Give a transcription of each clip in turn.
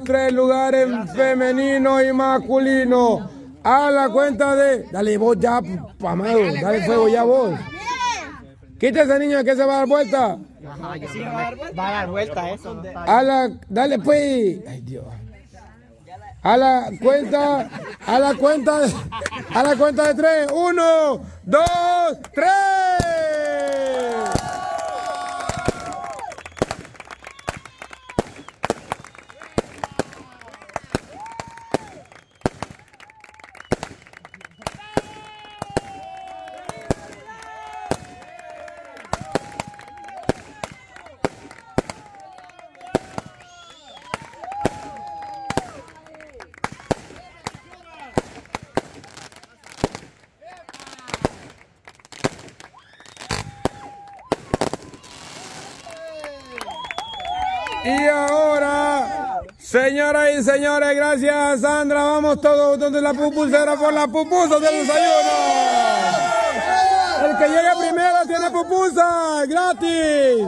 3 lugares femenino y masculino. A la cuenta de... Dale vos ya, Amado, dale fuego ya vos. Quita ese niño que se va a dar vuelta. Ajá, yo sí va a dar vuelta eso. Dale pues. Ay, Dios. A la cuenta de 3. 1, 2, 3. Y ahora, señoras y señores, gracias Sandra, vamos todos donde la pupusera por las pupusas del desayuno. El que llegue primero tiene pupusa, gratis.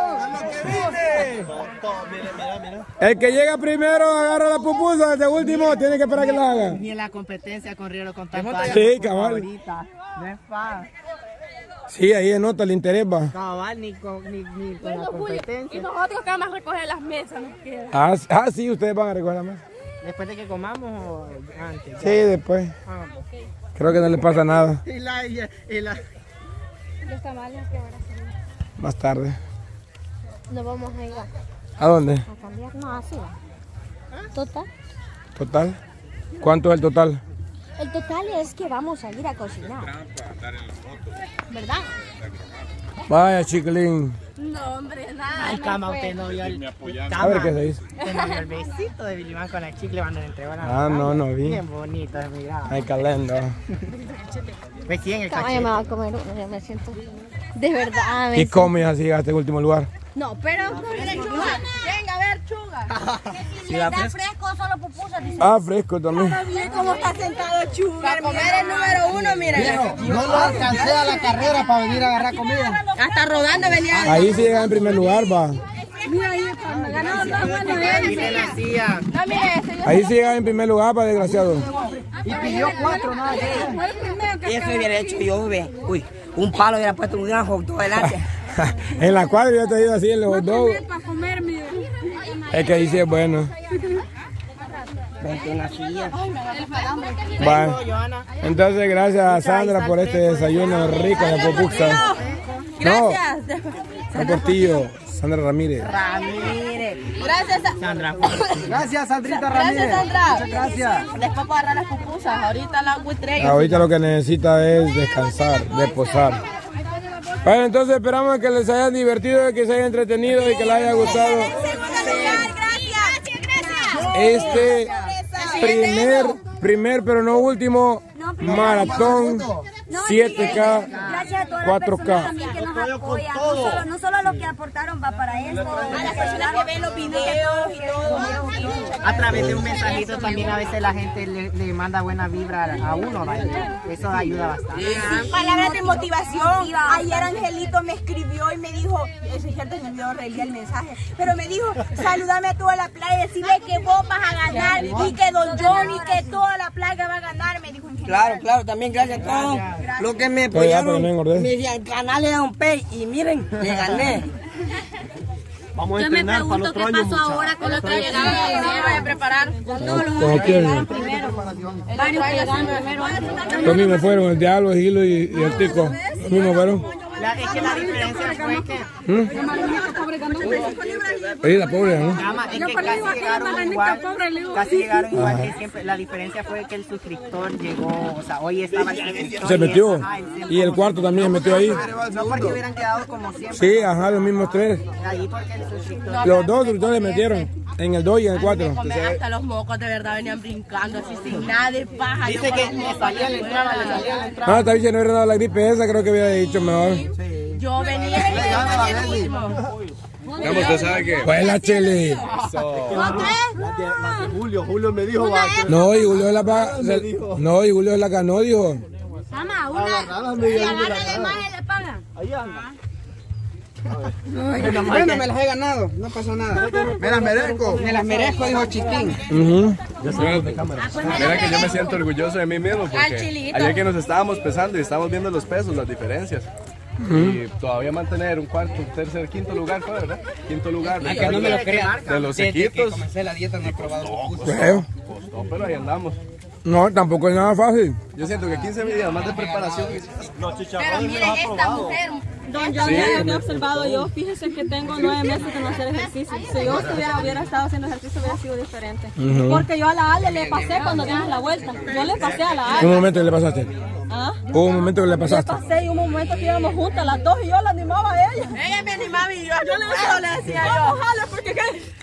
El que llega primero agarra la pupusa, el de último tiene que esperar que la haga. Ni en la competencia corrieron con tanto. Sí, cabal. No es fácil. Sí, ahí denota el interés, va. Cabal, ni con la competencia. Y nosotros que vamos a recoger las mesas nos queda. Sí, ustedes van a recoger la mesa. ¿Después de que comamos o antes? Sí, después. Okay. Creo que no le pasa nada. Y la... Los tamales que ahora son. Más tarde. Nos vamos a ir ¿A dónde? a cambiar. No, así va. ¿Total? ¿Total? ¿Cuánto es el total? El total es que vamos a ir a cocinar. ¿Verdad? Vaya, chiquilín. No, hombre, nada. Ay, cama, usted no vio el... A ver qué se hizo. Usted no vio el besito de Billy Man con la chicle cuando le entregó la... No vi. Bien bonito, mira. Ay, calendo. Pues sí, en el Caballo cachete. me va a comer uno, yo me siento... De verdad, ¿Y comes así llegaste en último lugar? No, pero... Venga, a ver, chuga. Si da fresco, solo pupusas, dice. Fresco también. ¿Cómo está sentado chuga? Para comer el número 1, mira. no lo alcancé a la carrera para venir a agarrar comida. Hasta rodando venía. Ahí sí llega en primer lugar, va. Mira ahí, me ganó la mano. No, mire, Ahí sí llega en primer lugar, para desgraciado. Y pidió 4, nada. Eso hubiera hecho yo, ve. Uy, un palo hubiera puesto un gran hot dog delante. En la cuadra yo te he ido así en los hot dogs. para comer, mire. Es que ahí sí es bueno. Vente en la silla. Va. Entonces, gracias a Sandra por este desayuno rico de pupusa. Gracias. No, Portillo, Sandra Ramírez. Gracias, Sandra. Gracias, Sandrita Ramírez. gracias, Sandra. Muchas gracias. Después para agarrar las pupusas. Ahorita la agua Ahorita lo que necesita es descansar, reposar. Bueno, entonces esperamos que les haya divertido, que se haya entretenido y que les haya gustado este primer pero no último maratón 7K, 4K. También que nos apoyan, no solo lo que aportaron va para esto, a las personas que ven los videos y todo. A través de un mensajito también a veces la gente le manda buena vibra a uno, ¿vale? Eso ayuda bastante. Palabras de motivación. Ayer Angelito me escribió y me dijo, es cierto, en el video releí el mensaje, pero me dijo, saludame a toda la playa, decirle que vos vas a ganar y que Don Johnny, que toda la playa va a ganar, me dijo en general. Claro, también gracias a todos los que me apoyaron. Me decían, el canal era un pay y miren, le gané. Vamos a entrenar para el otro año, muchachos. Ahora con los que llegaron primero a preparar. Como quieren. Varios que llegaron primero. Los mismos fueron, el Diablo, el Gilo y el Tico. Los mismos fueron. Es que la diferencia fue que... Oye, la pobre, ¿no? Es que casi llegaron igual, que siempre. La diferencia fue que el suscriptor llegó, o sea, hoy estaba el suscriptor. Se metió. Y el cuarto también se metió ahí. No porque hubieran quedado como siempre. Sí, ajá, los mismos 3. Ahí porque el suscriptor... Los 2 suscriptores se metieron. En el 2 y en el 4. Hasta los mocos de verdad venían brincando así sin nada de paja. Dice que le salía la entrada, le salía la entrada. Está bien, no hubiera dado la gripe esa, creo que hubiera dicho mejor. Yo venía Vamos, usted sabe que... Pues la chile. Julio me dijo, No, y Julio es la No, y Julio es la ganó, dijo. Mamá, una. Y agárrale más y le pagan. ahí anda. Bueno, me las he ganado, no pasó nada. Me las merezco. Me las merezco, dijo Chiquín. Mira que yo me siento orgulloso de mí mismo porque ayer que nos estábamos pesando y estábamos viendo los pesos, las diferencias. Y todavía mantener un cuarto, tercer, quinto lugar, ¿verdad? Quinto lugar. Que no me lo crean. De los Desde que equitos. comencé la dieta no he probado. Costó, pero ahí andamos. No, tampoco es nada fácil. Yo siento que 15 días más de preparación. Pero miren esta mujer. Don Johnny, me he observado yo, fíjese que tengo 9 meses de no hacer ejercicio. Si yo hubiera estado haciendo ejercicio hubiera sido diferente. Porque yo a la Ale le pasé cuando dimos la vuelta. Yo le pasé a la Ale. Un momento que le pasaste. ¿Ah? Hubo un momento que le pasaste. Le pasé y un momento que íbamos juntas las dos y yo la animaba a ella. Ella me animaba y yo le decía Vamos, Ale, porque qué.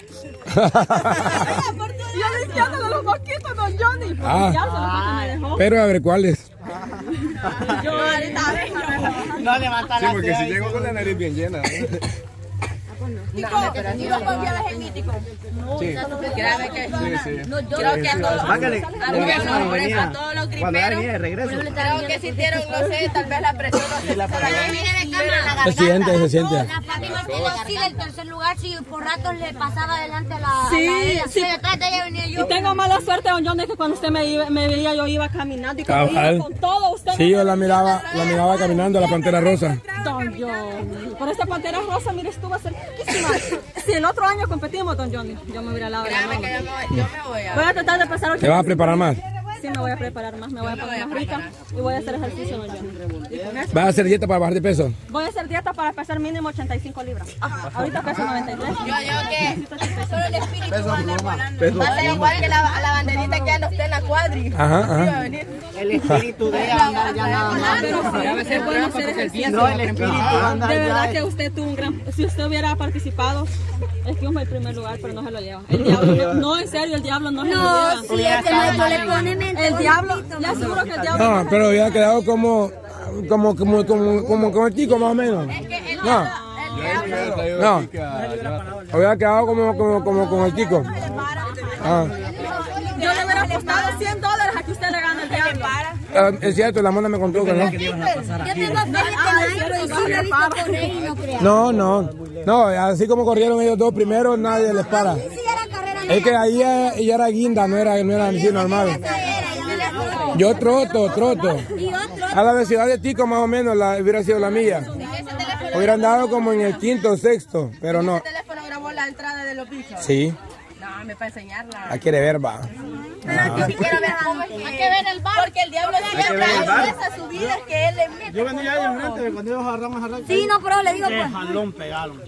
Yo limpiándole los mosquitos, Don Johnny. Ya se me dejó. Pero a ver, ¿cuáles? Yo ahorita No levanta Sí, la porque si llego con la nariz bien llena. ¿Y no confías en mí, Tico? Sí. Créame que Sí. creo que a todos los Cuando ya griperos, venía de regreso. creo que sintieron, no sé, tal vez la presión, no sé, Se siente, se siente. La Fátima quedó así del tercer lugar, si por ratos le pasaba adelante a la Sí, a ella. sí. Detrás de ella venía yo. Y tengo mala suerte, Don Johnny, que cuando usted me veía, yo iba caminando y cuando Cabal. iba con todo, usted Sí, yo la miraba caminando, la Pantera Rosa. Don Johnny. Por esta Pantera Rosa, mire, estuvo cerquísima. Si el otro año competimos, Don Johnny, yo me hubiera al lado de la mano. yo me voy a... Voy a tratar de pasar 8 ¿Te vas a preparar más? Sí, me voy a preparar más, me voy a poner más rica y voy a hacer ejercicio, Don Johnny. Y con eso ¿Vas a hacer dieta para bajar de peso? voy a hacer dieta para pesar mínimo 85 libras. Ahorita peso 93. Yo que solo el espíritu va a andar volando. Va a ser igual que la banderita que anda usted en la cuadri. Ajá, Sí va a ajá. venir. El espíritu de ella anda ya nada más. Es bueno hacer ejercicio. No, el espíritu anda De ya. verdad que usted tuvo un gran... Si usted hubiera participado, es que fue el primer lugar, pero no se lo lleva. El diablo, no, en serio, el diablo no se lo lleva. No, si este maestro le pone mente. El diablo, ya seguro que el diablo... No, pero hubiera quedado como el tico más o menos. No, no. Hubiera quedado como con el tico. Ah. Yo le hubiera apostado $100 a que usted le gane el diablo. Es cierto, la mona me contó que no. Yo tengo fe en este maestro y sí lo he visto correr y no crea. No, así como corrieron ellos dos primero, nadie les para. Sí, era carrera. Es que ahí ella era guinda, no era así normal. Yo troto. Y otro. A la velocidad de tico más o menos hubiera sido la mía. Hubiera andado como en el quinto o sexto, pero no. ¿El teléfono grabó la entrada de los bichos? Sí, No, me para enseñarla. la quiere ver, va. Yo sí quiero ver cómo es que... Hay que ver el bar. Porque el diablo siempre hace esas subidas que él le mete. Yo venía ahí enfrente, cuando ellos agarramos a arrancar. Sí, no, pero le digo pues. Jalón pegaron.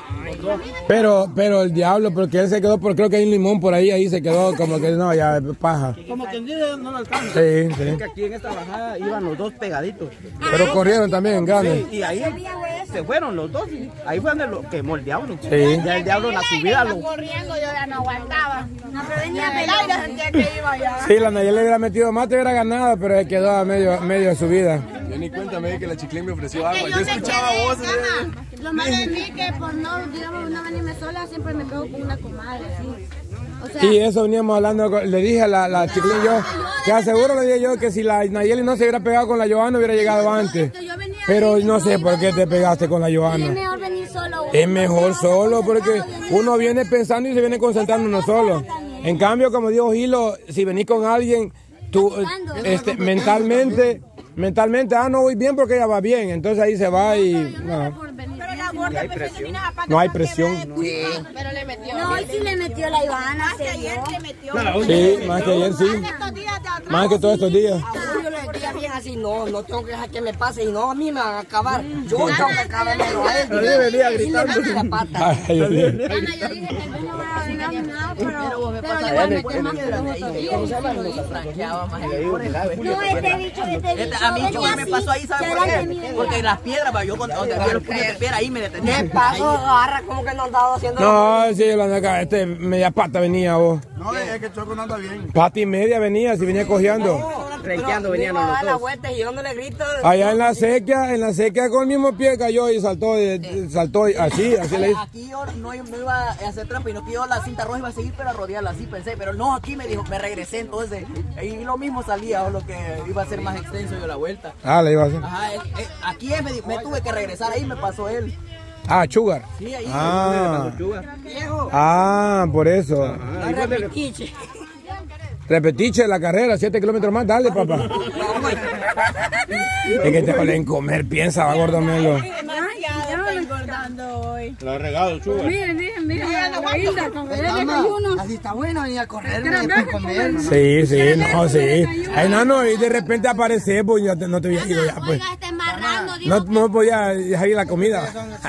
Pero el diablo, porque él se quedó, creo que hay un limón por ahí se quedó como que no, ya paja. Como quien dice, no lo alcanza. Sí. Que aquí en esta bajada iban los dos pegaditos. Pero corrieron también, grandes. Y ahí se fueron los dos. Y ahí fue donde lo quemó el diablo. Sí. Ya el diablo en la subida lo... Corriendo yo ya no aguantaba. No, pero venía El aire sentía que iba ya. Sí, la Nayel le hubiera metido más, te hubiera ganado, pero se quedó a medio de su vida. Yo ni cuenta me di que la Chiclín me ofreció agua. Que Yo yo me escuchaba quedé, voces. ajá. Lo malo de mí es que por no, digamos, no venirme sola, siempre me pego con una comadre, así. O sea, Sí, eso veníamos hablando, le dije a la Chiclín yo, que aseguro le dije yo que si la Nayeli no se hubiera pegado con la Johanna hubiera llegado antes. Pero no sé por qué te pegaste con la es Johanna. mejor venir solo. Es mejor solo porque uno viene pensando y se viene concentrando uno solo. En cambio, como dijo Gilo, si venís con alguien, tú mentalmente, no voy bien porque ella va bien. Entonces ahí se va y no. Pero la gorda empezó a mirar aparte. No hay presión. Pero le metió. No, hoy sí le metió la Ivana, Más que se ayer dio. le metió. Sí, más que ayer sí. Estos días de atrás. Más que todos estos días. Yo le decía bien así, no tengo que dejar que me pase y no, a mí me van a acabar. Yo tengo que acabármelo a él. Yo venía gritando. Y le metí la pata. Ay, Dios mío. Ana, yo dije que él no va a venir ni nada, pero le voy a meter más No, este bicho A mí yo me pasó ahí, ¿sabes por qué? Porque las piedras, yo cuando había los puños de piedra ahí me detenía. ¿Qué pasó? Agarra como que no andaba haciendo... No, sí, la media pata venía vos. No, es que Choco no anda bien. Pata y media venía, si venía cojeando. Renqueando venían a los dar la dos. vuelta y yo no le grito. Allá en la sequía con el mismo pie cayó y saltó y así le hizo. Aquí yo no iba a hacer trampa, y no que yo la cinta roja iba a seguir pero a rodearla así, pensé, pero no, aquí me dijo, me regresé entonces, y lo mismo salía, o lo que iba a ser más extenso yo la vuelta. Ah, le iba a hacer. Ajá, aquí me tuve que regresar, ahí me pasó él. Ah, Sugar. Sí, ahí. Por eso. Repetiche la carrera, 7 kilómetros más, dale, papá. Es que te valen comer, piensa, va, gordo Melo. Engordando hoy. Lo he regado, Sugar. Miren. Así está bueno ir a correr después comer. Sí, no, sí. Ay, no, y de repente aparece, pues yo no te había ido ya, pues. No podía dejar ir la comida.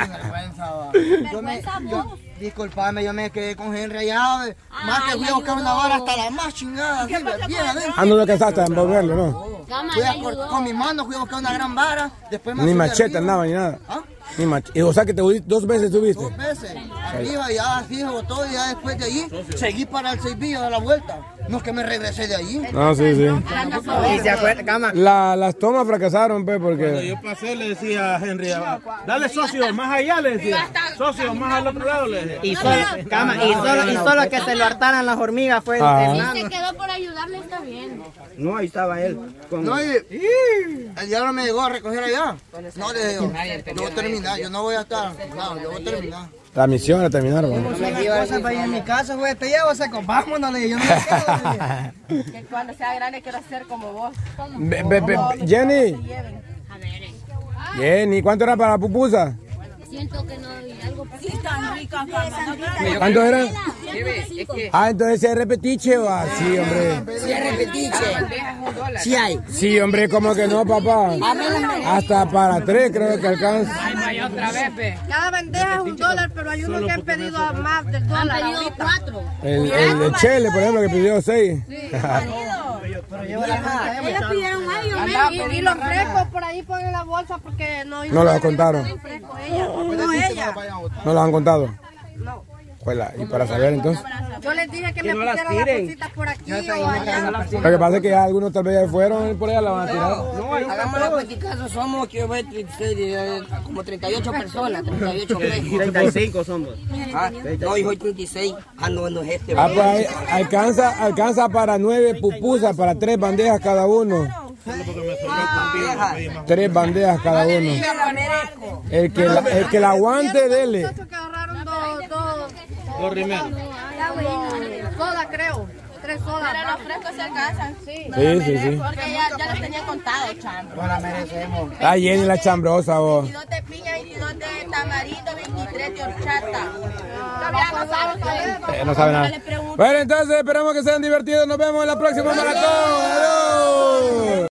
Disculpame, yo me quedé con Henry allá. Más que fui a buscar una vara hasta la más chingada. No lo cansaste de envolverlo, ¿no? Con mi mano fui a buscar una gran vara. Después Ni machete andaba ni nada. Ni machete. O sea que te 2 veces subiste. 2 veces. Arriba ya así se botó y ya después de allí seguí para el Seibillo de la vuelta. No es que me regresé de allí. No, sí. Las tomas fracasaron, pues, porque... Cuando yo pasé le decía a Henry, dale socio, más allá le decía. Socio, más al otro lado le decía. Y solo que se lo hartaran las hormigas fue el Si se quedó por ayudarle, está bien. No, ahí estaba él. No, y el diablo me llegó a recoger allá. No, le digo, yo voy a terminar, yo no voy a estar. No, yo voy a terminar. La misión era terminar, güey. Me llevo cosas para ir en mi casa, güey, te llevo, seco, vámonos, yo no me quedo. Que cuando sea grande quiero ser como vos. Jenny, ¿cuánto era para la pupusa? Siento que no hay algo. Sí, tan rica, ¿Cuánto eran? Entonces es repetiche o así, hombre. Sí, es repetiche. Sí hay. Sí, hombre, como que no, papá. Hasta para 3 creo que alcanza. Cada bandeja es $1, pero hay unos que han pedido más del $1. Han pedido 4. El Chele, por ejemplo, que pidió 6. Ellos pidieron más y los frescos por ahí ponen la bolsa porque no los contaron. No, ella. ¿No los han contado? No. Juela, y para saber entonces. Yo les dije que me pusieran las bolsitas por aquí o allá. Lo que pasa es que ya algunos tal vez ya fueron y por allá la van a tirar. No, hagamos la cuentica, somos que voy como 38 personas, 38 pesos. 35 somos. No, hijo, 36. No es este. Pues alcanza para 9 pupusas, para 3 bandejas cada uno. 3 bandejas cada uno. El que la aguante, dele. Dos rimeros. Soda, creo. 3 sodas. Pero los frescos se alcanzan. Sí. Sí. Porque ya los tenía contados, chambro. No la merecemos. Jenny la chambrosa, vos. 22 de piña, 22 de tamarindo, 23 de horchata. No sabe nada. Bueno, entonces esperamos que se hayan divertido. Nos vemos en la próxima maratón. ¡Adiós!